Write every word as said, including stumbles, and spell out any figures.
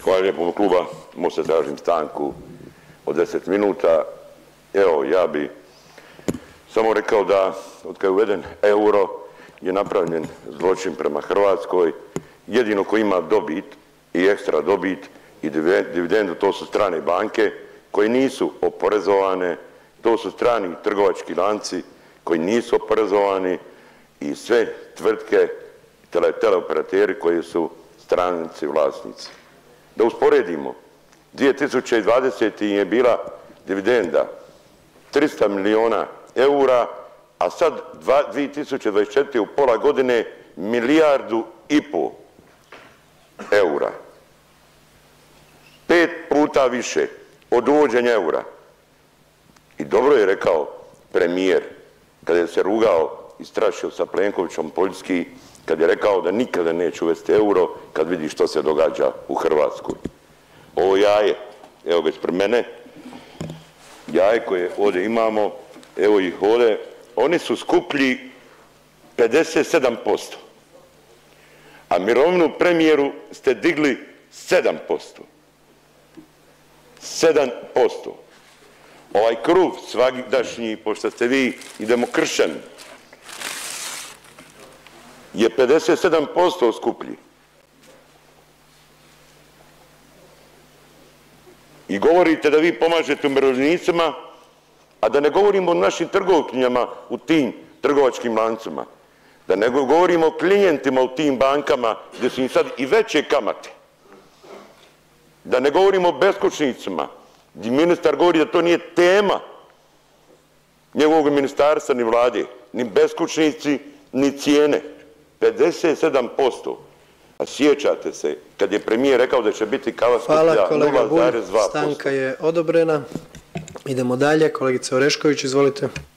Hvala lijepo kluba Mosta, tražim stanku od deset minuta. Evo, ja bi samo rekao da od kad je uveden euro je napravljen zločin prema Hrvatskoj. Jedino ko ima dobit i ekstra dobit i dividendu to su strane banke koje nisu oporezovane, to su strani trgovački lanci koji nisu oporezovani i sve tvrtke, tele, teleoperateri koji su stranci vlasnici. Da usporedimo, dvije tisuće dvadesete je bila dividenda trista milijuna eura, a sad dvije tisuće dvadeset četvrte u pola godine milijardu i pol eura. Pet puta više od uvođenja eura. I dobro je rekao premijer kada je se rugao i strašio sa Plenkovićem Poljski, kad je rekao da nikada neće uvesti euro kad vidi što se događa u Hrvatskoj. Ovo jaje, evo ga ispred mene, jaje koje ovdje imamo, evo ih ovdje, oni su skuplji pedeset sedam posto. A mirovinu premijeru ste digli sedam posto. sedam posto. Ovaj kruh svagdašnji, pošto ste vi i demokršćani, je pedeset sedam posto skuplji. I govorite da vi pomažete umirovljenicima, a da ne govorimo o našim trgovkinjama u tim trgovačkim lancima. Da ne govorimo o klijentima u tim bankama gdje su im sad i veće kamate. Da ne govorimo o beskućnicima, gdje ministar govori da to nije tema njegovog ministarstva ni vlade, ni beskućnici, ni cijene. pedeset sedam posto. A sjećate se kad je premijer rekao da će biti kava skuplja nula zarez dva posto. Stanka je odobrena. Idemo dalje. Kolegice Orešković, izvolite.